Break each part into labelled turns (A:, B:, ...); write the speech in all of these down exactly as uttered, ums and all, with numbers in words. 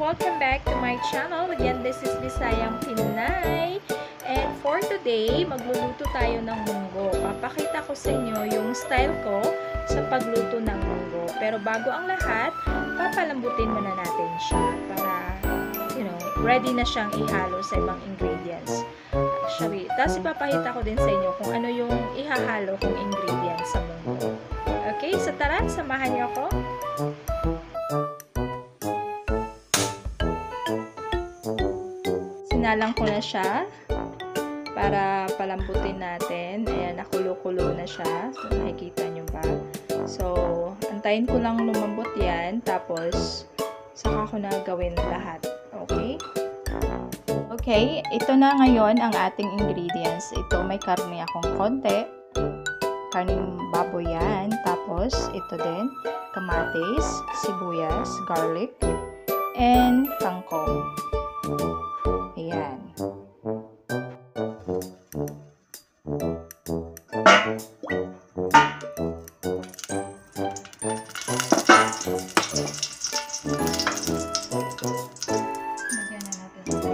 A: welcome back to my channel. Again, this is Bisayang Pinay. And for today, magluluto tayo ng munggo. Papakita ko sa inyo yung style ko sa pagluto ng munggo. Pero bago ang lahat, papalambutin muna natin siya para, you know, ready na siyang ihalo sa ibang ingredients. Actually, tapos ipapakita ko din sa inyo kung ano yung ihahalo kong ingredients sa munggo. Okay, so tara, samahan niyo ako. Sinalang ko na siya para palambutin natin. Ayan, nakulo-kulo na siya. So, nakikita nyo ba? So, antayin ko lang lumambot yan. Tapos, saka ko na gawin lahat. Okay? Okay, ito na ngayon ang ating ingredients. Ito, may karne akong konti. Karning baboy yan. Tapos, ito din, kamatis, sibuyas, garlic, and kangkong. Ayan. Lagyan na natin sa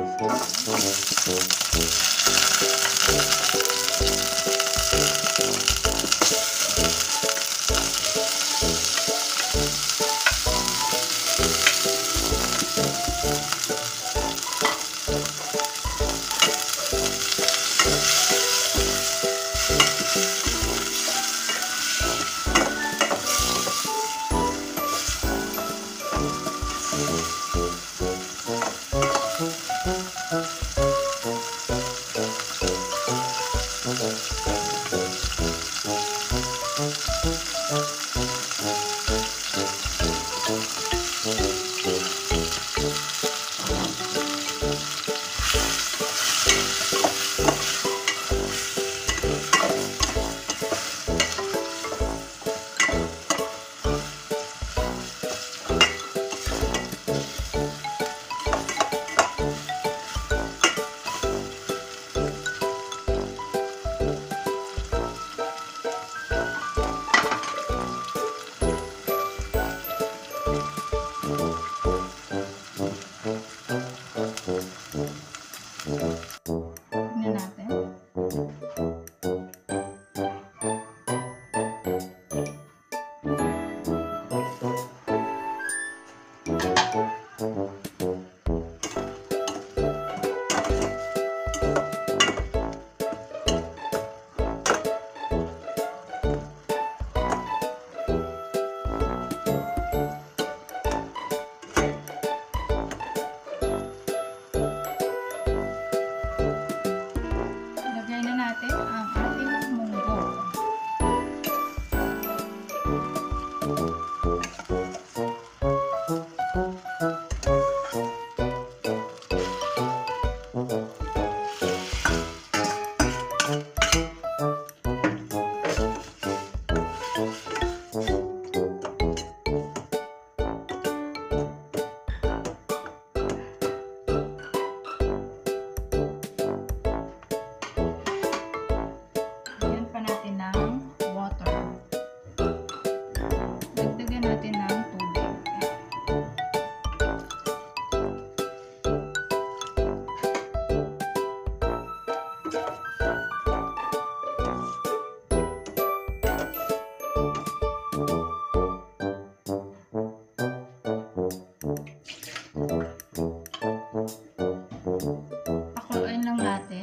A: pakuluin lang natin.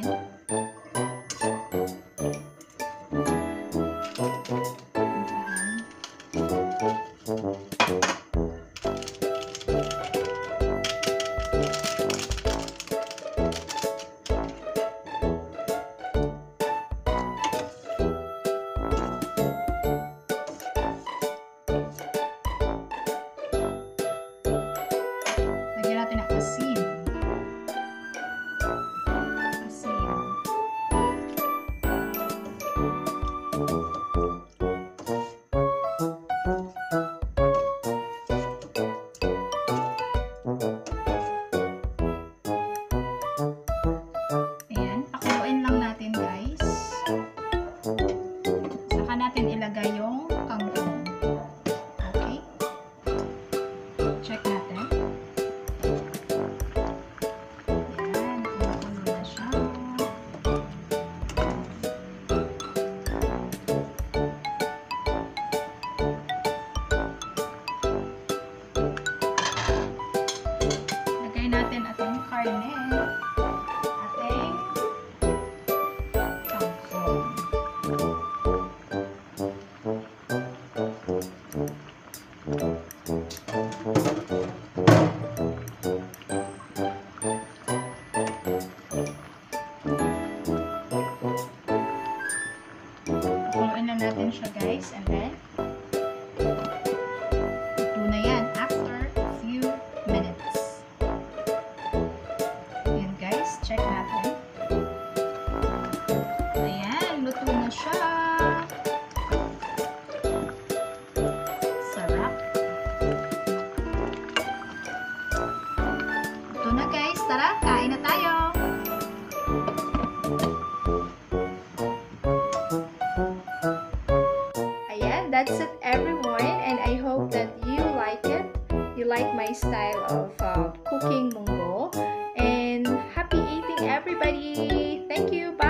A: Lagyan natin ang asin. Ayan, pakuluin lang natin guys. Saka natin ilagay yung kangkong. Okay? Check natin. style of uh, cooking munggo. And happy eating, everybody! Thank you! Bye!